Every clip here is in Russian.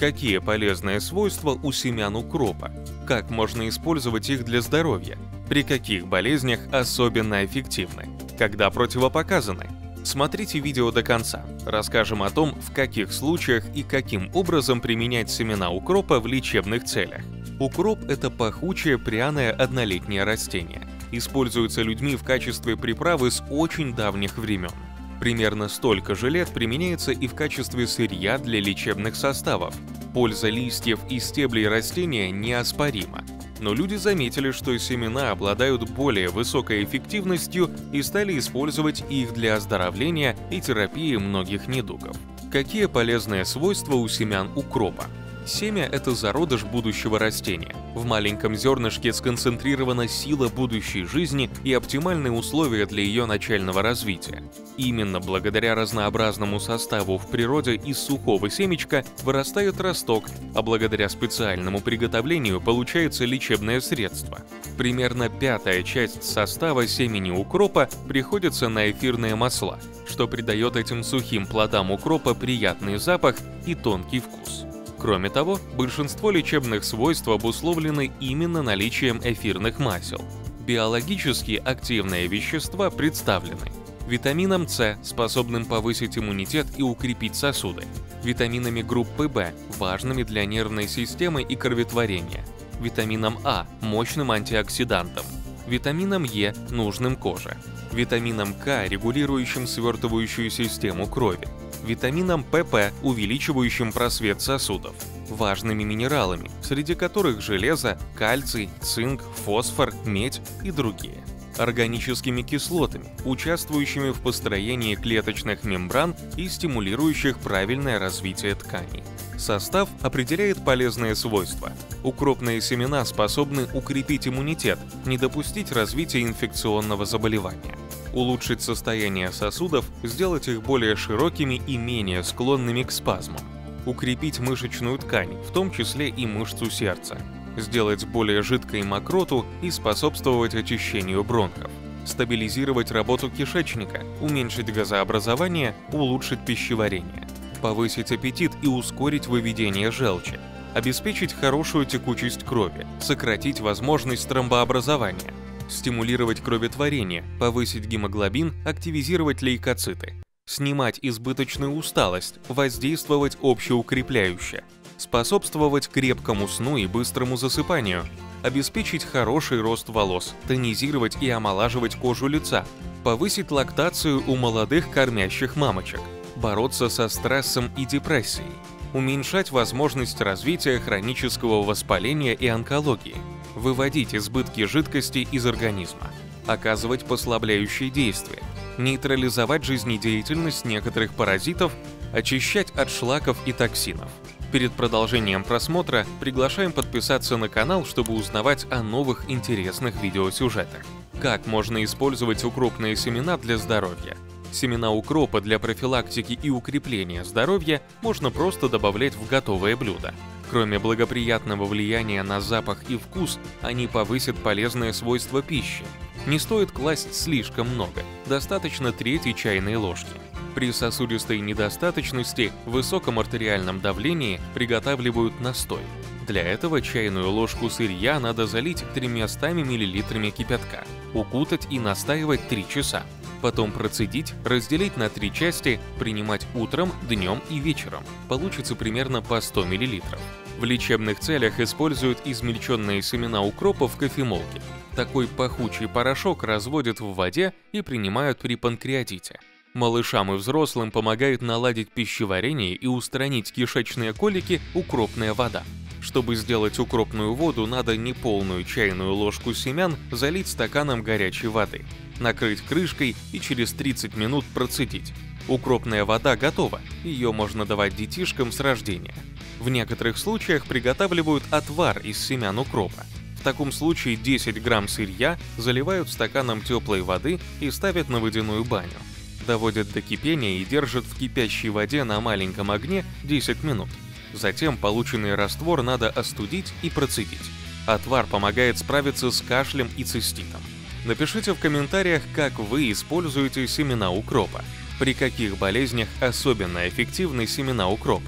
Какие полезные свойства у семян укропа? Как можно использовать их для здоровья? При каких болезнях особенно эффективны? Когда противопоказаны? Смотрите видео до конца. Расскажем о том, в каких случаях и каким образом применять семена укропа в лечебных целях. Укроп – это пахучее пряное однолетнее растение. Используется людьми в качестве приправы с очень давних времен. Примерно столько же лет применяется и в качестве сырья для лечебных составов. Польза листьев и стеблей растения неоспорима. Но люди заметили, что семена обладают более высокой эффективностью и стали использовать их для оздоровления и терапии многих недугов. Какие полезные свойства у семян укропа? Семя – это зародыш будущего растения. В маленьком зернышке сконцентрирована сила будущей жизни и оптимальные условия для ее начального развития. Именно благодаря разнообразному составу в природе из сухого семечка вырастает росток, а благодаря специальному приготовлению получается лечебное средство. Примерно 1/5 часть состава семени укропа приходится на эфирные масла, что придает этим сухим плодам укропа приятный запах и тонкий вкус. Кроме того, большинство лечебных свойств обусловлены именно наличием эфирных масел. Биологически активные вещества представлены витамином С, способным повысить иммунитет и укрепить сосуды, витаминами группы В, важными для нервной системы и кроветворения, витамином А, мощным антиоксидантом, витамином Е, нужным коже, витамином К, регулирующим свертывающую систему крови, витамином ПП, увеличивающим просвет сосудов, важными минералами, среди которых железо, кальций, цинк, фосфор, медь и другие, органическими кислотами, участвующими в построении клеточных мембран и стимулирующих правильное развитие тканей. Состав определяет полезные свойства. Укропные семена способны укрепить иммунитет, не допустить развития инфекционного заболевания, улучшить состояние сосудов, сделать их более широкими и менее склонными к спазмам, укрепить мышечную ткань, в том числе и мышцу сердца, сделать более жидкой мокроту и способствовать очищению бронхов, стабилизировать работу кишечника, уменьшить газообразование, улучшить пищеварение, повысить аппетит и ускорить выведение желчи, обеспечить хорошую текучесть крови, сократить возможность тромбообразования, стимулировать кроветворение, повысить гемоглобин, активизировать лейкоциты, снимать избыточную усталость, воздействовать общеукрепляюще, способствовать крепкому сну и быстрому засыпанию, обеспечить хороший рост волос, тонизировать и омолаживать кожу лица, повысить лактацию у молодых кормящих мамочек, бороться со стрессом и депрессией, уменьшать возможность развития хронического воспаления и онкологии, выводить избытки жидкости из организма, оказывать послабляющие действия, нейтрализовать жизнедеятельность некоторых паразитов, очищать от шлаков и токсинов. Перед продолжением просмотра приглашаем подписаться на канал, чтобы узнавать о новых интересных видеосюжетах. Как можно использовать укропные семена для здоровья? Семена укропа для профилактики и укрепления здоровья можно просто добавлять в готовое блюдо. Кроме благоприятного влияния на запах и вкус, они повысят полезные свойства пищи. Не стоит класть слишком много, достаточно 1/3 чайной ложки. При сосудистой недостаточности, высоком артериальном давлении приготавливают настой. Для этого чайную ложку сырья надо залить 300 мл кипятка, укутать и настаивать 3 часа. Потом процедить, разделить на 3 части, принимать утром, днем и вечером. Получится примерно по 100 мл. В лечебных целях используют измельченные семена укропа в кофемолке. Такой пахучий порошок разводят в воде и принимают при панкреатите. Малышам и взрослым помогает наладить пищеварение и устранить кишечные колики укропная вода. Чтобы сделать укропную воду, надо неполную чайную ложку семян залить стаканом горячей воды, накрыть крышкой и через 30 минут процедить. Укропная вода готова, ее можно давать детишкам с рождения. В некоторых случаях приготавливают отвар из семян укропа. В таком случае 10 грамм сырья заливают стаканом теплой воды и ставят на водяную баню. Доводят до кипения и держат в кипящей воде на маленьком огне 10 минут. Затем полученный раствор надо остудить и процедить. Отвар помогает справиться с кашлем и циститом. Напишите в комментариях, как вы используете семена укропа. При каких болезнях особенно эффективны семена укропа?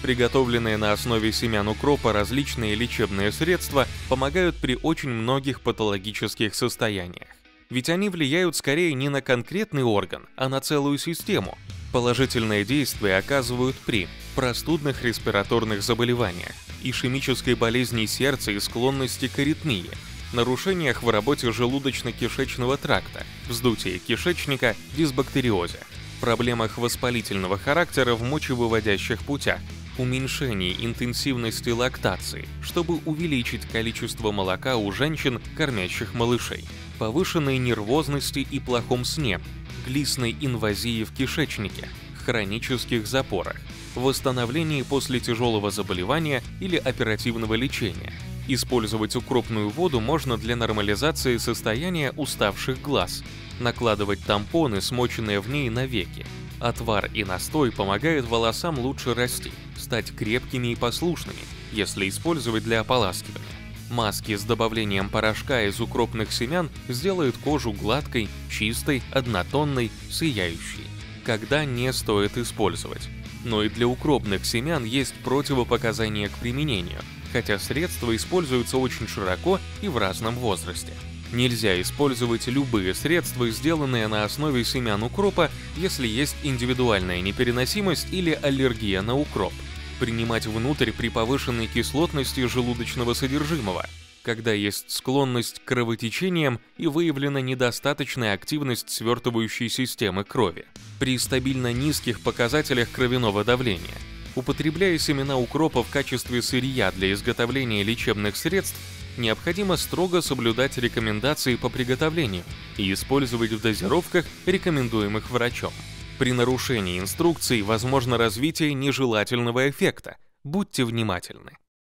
Приготовленные на основе семян укропа различные лечебные средства помогают при очень многих патологических состояниях. Ведь они влияют скорее не на конкретный орган, а на целую систему. Положительное действие оказывают при простудных респираторных заболеваниях, ишемической болезни сердца и склонности к аритмии, нарушениях в работе желудочно-кишечного тракта, вздутии кишечника, дисбактериозе, проблемах воспалительного характера в мочевыводящих путях, уменьшении интенсивности лактации, чтобы увеличить количество молока у женщин, кормящих малышей, повышенной нервозности и плохом сне, глистной инвазии в кишечнике, хронических запорах, восстановлении после тяжелого заболевания или оперативного лечения. Использовать укропную воду можно для нормализации состояния уставших глаз, накладывать тампоны, смоченные в ней, на веки. Отвар и настой помогают волосам лучше расти, стать крепкими и послушными, если использовать для ополаскивания. Маски с добавлением порошка из укропных семян сделают кожу гладкой, чистой, однотонной, сияющей. Когда не стоит использовать. Но и для укропных семян есть противопоказания к применению, хотя средства используются очень широко и в разном возрасте. Нельзя использовать любые средства, сделанные на основе семян укропа, если есть индивидуальная непереносимость или аллергия на укроп. Принимать внутрь при повышенной кислотности желудочного содержимого, когда есть склонность к кровотечениям и выявлена недостаточная активность свертывающей системы крови. При стабильно низких показателях кровяного давления. Употребляя семена укропа в качестве сырья для изготовления лечебных средств, необходимо строго соблюдать рекомендации по приготовлению и использовать в дозировках, рекомендуемых врачом. При нарушении инструкций возможно развитие нежелательного эффекта. Будьте внимательны.